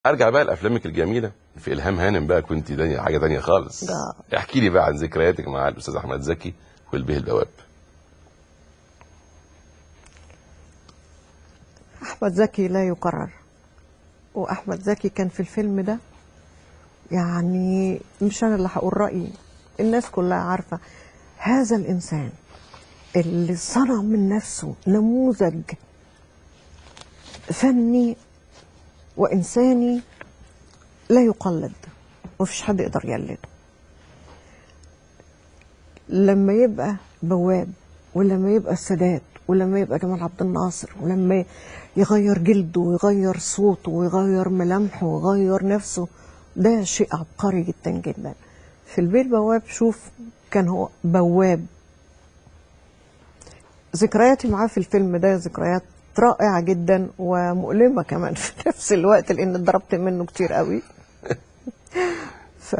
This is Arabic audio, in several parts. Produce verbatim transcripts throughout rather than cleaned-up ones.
ارجع بقى لافلامك الجميله في الهام هانم بقى، كنت دنيا حاجه تانية خالص. ده. احكي لي بقى عن ذكرياتك مع الاستاذ احمد زكي والبيه البواب. احمد زكي لا يكرر، واحمد زكي كان في الفيلم ده يعني مش انا اللي هقول رايي، الناس كلها عارفه هذا الانسان اللي صنع من نفسه نموذج فني وانساني لا يقلد، مفيش حد يقدر يقلده. لما يبقى بواب، ولما يبقى السادات، ولما يبقى جمال عبد الناصر، ولما يغير جلده ويغير صوته ويغير ملامحه ويغير نفسه، ده شيء عبقري جدا جدا. في البيه البواب شوف كان هو بواب. ذكرياتي معاه في الفيلم ده ذكريات رائعة جدا ومؤلمة كمان في نفس الوقت، لأن اتضربت منه كتير قوي. ف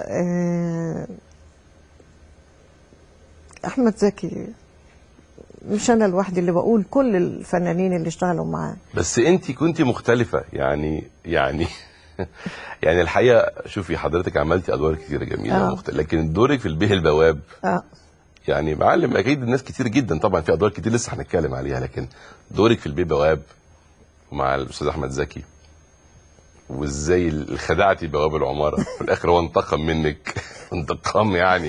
أحمد زكي مش أنا لوحدي اللي بقول، كل الفنانين اللي اشتغلوا معاه. بس أنت كنت مختلفة يعني يعني يعني الحقيقة شوفي حضرتك عملتي أدوار كتيرة جميلة آه. ومختلفة، لكن دورك في البيه البواب آه. يعني معلم أكيد الناس كتير جدا طبعا، في أدوار كتير لسه هنتكلم عليها، لكن دورك في البيه البواب مع الأستاذ أحمد زكي، وازاي خدعتي بواب العماره في الاخر هو انتقم منك انتقام يعني.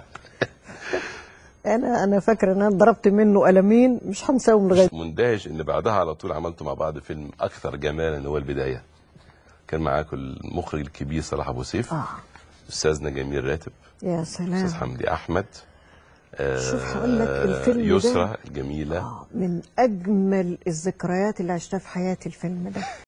انا انا فاكره ان انا ضربت منه قلمين مش هنساهم لغايه. مندهش ان بعدها على طول عملتوا مع بعض فيلم اكثر جمالا هو البدايه، كان معاكم المخرج الكبير صلاح ابو سيف، اه استاذنا جميل راتب، يا سلام، استاذ حمدي احمد، آه شوف هقول لك الفيلم يسرى ده الجميله. آه من اجمل الذكريات اللي عشتها في حياتي الفيلم ده.